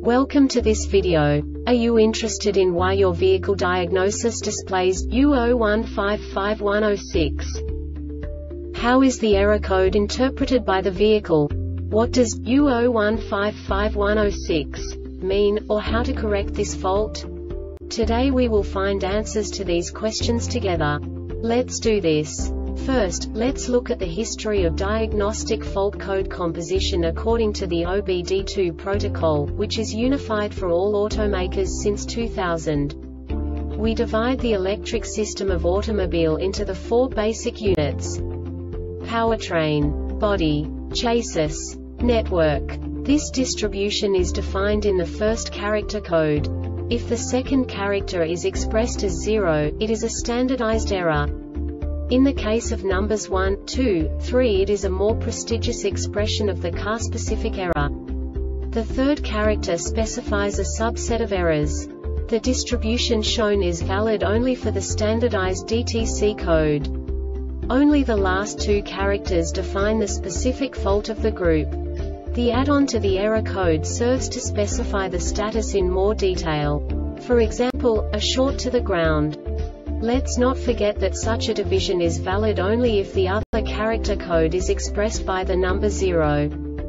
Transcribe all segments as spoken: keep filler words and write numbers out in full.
Welcome to this video. Are you interested in why your vehicle diagnosis displays U zero one five five one zero six? How is the error code interpreted by the vehicle? What does U zero one five five one zero six mean, or how to correct this fault? Today we will find answers to these questions together. Let's do this. First, let's look at the history of diagnostic fault code composition according to the O B D two protocol, which is unified for all automakers since two thousand. We divide the electric system of automobile into the four basic units: powertrain, body, chassis, network. This distribution is defined in the first character code. If the second character is expressed as zero, it is a standardized error. In the case of numbers one, two, three, it is a more prestigious expression of the car-specific error. The third character specifies a subset of errors. The distribution shown is valid only for the standardized D T C code. Only the last two characters define the specific fault of the group. The add-on to the error code serves to specify the status in more detail. For example, a short to the ground. Let's not forget that such a division is valid only if the other character code is expressed by the number zero.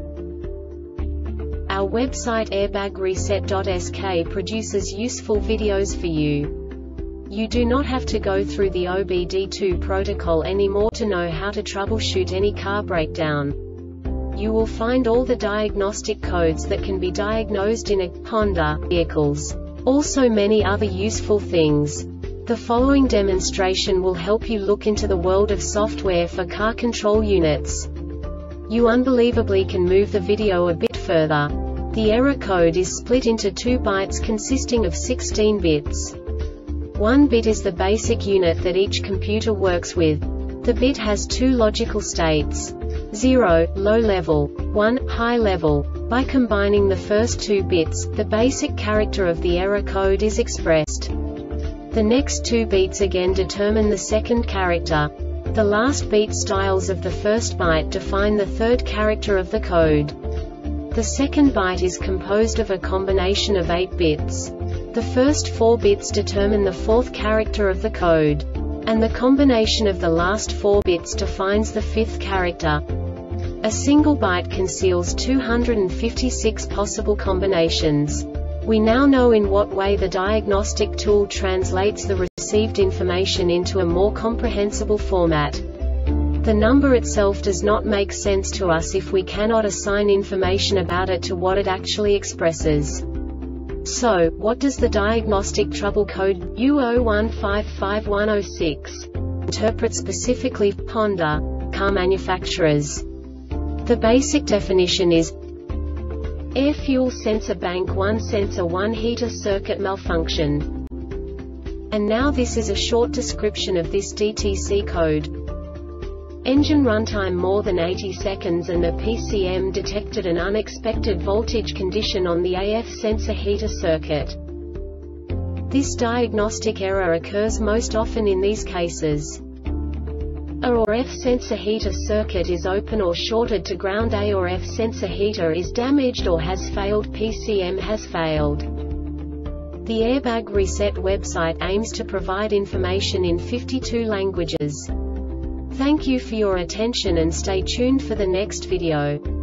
Our website airbag reset dot S K produces useful videos for you. You do not have to go through the O B D two protocol anymore to know how to troubleshoot any car breakdown. You will find all the diagnostic codes that can be diagnosed in a Honda vehicles. Also many other useful things. The following demonstration will help you look into the world of software for car control units. You unbelievably can move the video a bit further. The error code is split into two bytes consisting of sixteen bits. One bit is the basic unit that each computer works with. The bit has two logical states: zero, low level, one, high level. By combining the first two bits, the basic character of the error code is expressed. The next two beats again determine the second character. The last beat styles of the first byte define the third character of the code. The second byte is composed of a combination of eight bits. The first four bits determine the fourth character of the code. And the combination of the last four bits defines the fifth character. A single byte conceals two hundred fifty-six possible combinations. We now know in what way the diagnostic tool translates the received information into a more comprehensible format. The number itself does not make sense to us if we cannot assign information about it to what it actually expresses. So, what does the diagnostic trouble code U zero one five five one zero six interpret specifically for Honda car manufacturers? The basic definition is air fuel sensor bank one sensor one heater circuit malfunction. And now this is a short description of this D T C code. Engine runtime more than eighty seconds and the P C M detected an unexpected voltage condition on the A F sensor heater circuit. This diagnostic error occurs most often in these cases: A or F sensor heater circuit is open or shorted to ground. A or F sensor heater is damaged or has failed. P C M has failed. The Airbag Reset website aims to provide information in fifty-two languages. Thank you for your attention and stay tuned for the next video.